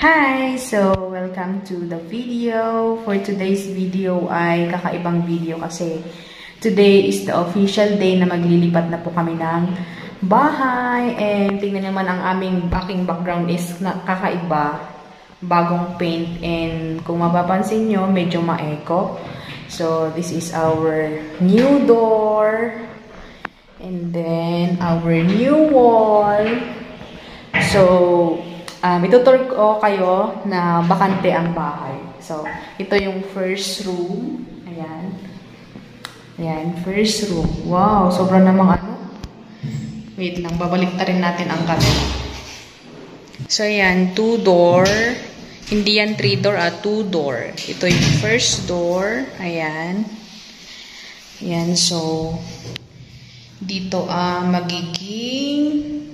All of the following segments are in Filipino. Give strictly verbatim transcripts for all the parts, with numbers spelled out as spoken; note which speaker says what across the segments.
Speaker 1: Hi! So, welcome to the video. For today's video ay kakaibang video kasi today is the official day na maglilipat na po kami ng bahay. And tingnan naman ang aming aking background is na kakaiba. Bagong paint. And kung mapapansin nyo, medyo ma-echo. So, this is our new door. And then, our new wall. So, um, itutur ko kayo na bakante ang bahay. So, ito yung first room. Ayan. Ayan, first room. Wow, sobrang namang ano. Wait lang, babalik na rin natin ang camera. So, ayan, two door. Hindi yan three door, ah, two door. Ito yung first door. Ayan. Ayan, so, dito ah, magiging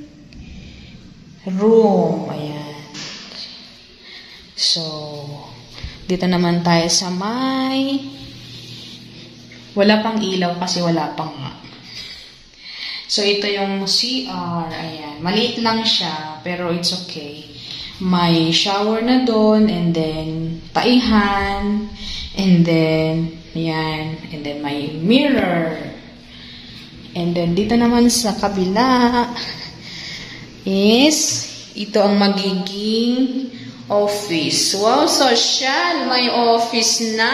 Speaker 1: room. Ayan. So, dito naman tayo sa may wala pang ilaw kasi wala pang nga. So, ito yung C R. Ayan. Maliit lang siya, pero it's okay. May shower na doon, and then taihan, and then, ayan, and then may mirror. And then, dito naman sa kabila is, ito ang magiging office. Wow, social! May office na!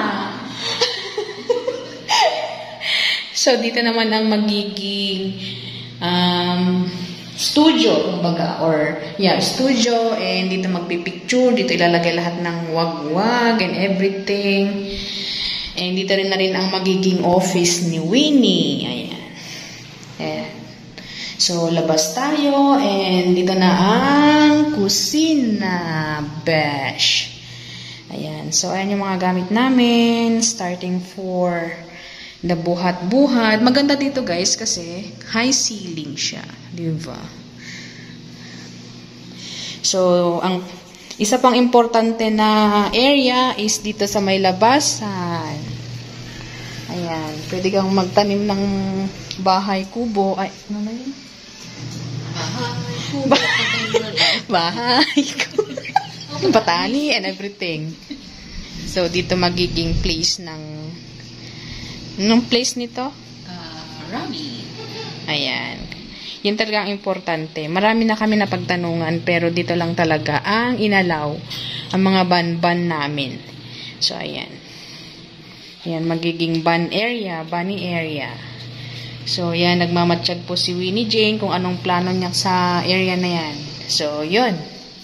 Speaker 1: So, dito naman ang magiging um, studio, kumbaga, or, yeah, studio, and dito magpipicture, dito ilalagay lahat ng wag-wag and everything. And dito rin na rin ang magiging office ni Winnie. Ayan. Ayan. So, labas tayo, and dito na ang kusina. Besh. Ayan. So, ayan yung mga gamit namin, starting for the buhat-buhat. Maganda dito, guys, kasi high ceiling siya. Diba? So, ang isa pang importante na area is dito sa may labasan. Ayan. Pwede kang magtanim ng bahay kubo. Ay, ano na yun? Bahay kubo. Batani and everything. So, dito magiging place ng anong place nito?
Speaker 2: Uh, Rami.
Speaker 1: Ayan. Yun talaga ang importante. Marami na kami napagtanungan, pero dito lang talaga ang inalaw ang mga ban-ban namin. So, ayan. Ayan, magiging ban area, bunny area. So, yan, nagmamatsyag po si Winnie Jane kung anong plano niya sa area na yan. So, yun.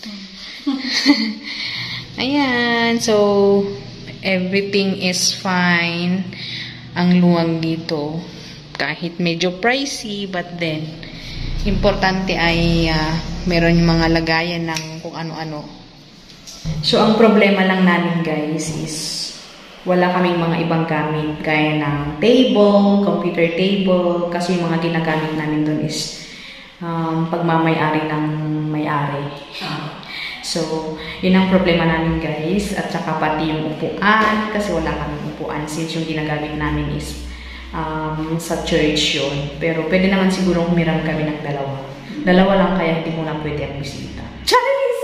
Speaker 1: Ayan. So, everything is fine. Ang luwag dito. Kahit medyo pricey, but then, importante ay uh, meron yung mga lagayan ng kung ano-ano. So, ang problema lang namin, guys, is wala kaming mga ibang gamit gaya ng table, computer table, kasi yung mga ginagamit namin dun is um, pagmamay-ari ng may-ari. So, yun ang problema namin, guys, at saka pati yung upuan, kasi wala kaming upuan since yung ginagamit namin is um, sa church yun. Pero pwede naman siguro humiram kami ng dalawa. Dalawa lang, kaya hindi mo lang pwede ang bisita. Charis!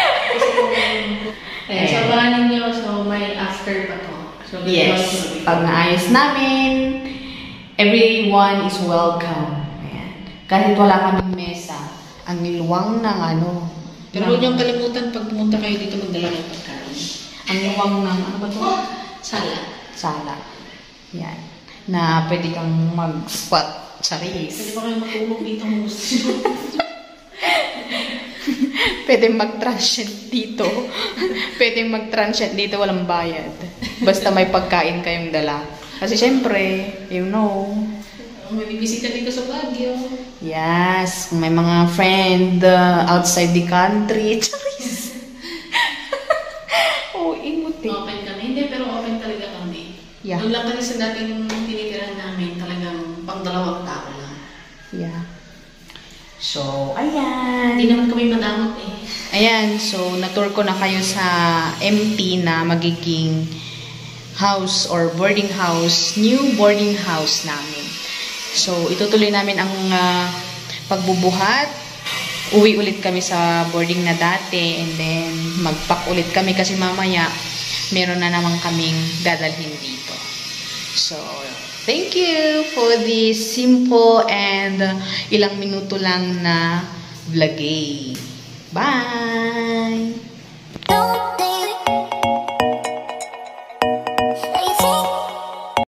Speaker 2: Eh, so, paranin nyo, so may after pa to. So,
Speaker 1: yes. Pag naayos namin, everyone is welcome. Ayan. Kahit wala kaming mesa, ang niluwang ng ano.
Speaker 2: Pero huwag niyong kalimutan pag pumunta kayo dito magdala ng pagkain.
Speaker 1: Ang niluwang ng, ano ba ito?
Speaker 2: Sala.
Speaker 1: Sala. Yan. Na pwede kang mag-squat. Charis.
Speaker 2: Pwede ba kayo matulog dito mo gusto?
Speaker 1: Pwede mag-transient dito. Pwede mag-transient dito, walang bayad. Basta may pagkain kayong dala. Kasi syempre, you know,
Speaker 2: may bibisita dito sa Baguio.
Speaker 1: yes, may mga friend uh, outside the country. Charis! Oh, imuti.
Speaker 2: Open kami. Hindi, pero open talaga kami.
Speaker 1: Yeah.
Speaker 2: Doon lang kasi sa dating tinitirahan namin, talagang pang dalawang tao lang.
Speaker 1: Yeah. So, ayan.
Speaker 2: Hindi naman kami madamot eh.
Speaker 1: Ayan, so na-tour ko na kayo sa M T na magiging house or boarding house, new boarding house namin. So, itutuloy namin ang uh, pagbubuhat uwi ulit kami sa boarding na dati and then mag-pack ulit kami kasi mamaya meron na naman kaming dadalhin dito. So, thank you for this simple and uh, ilang minuto lang na vlog. Bye!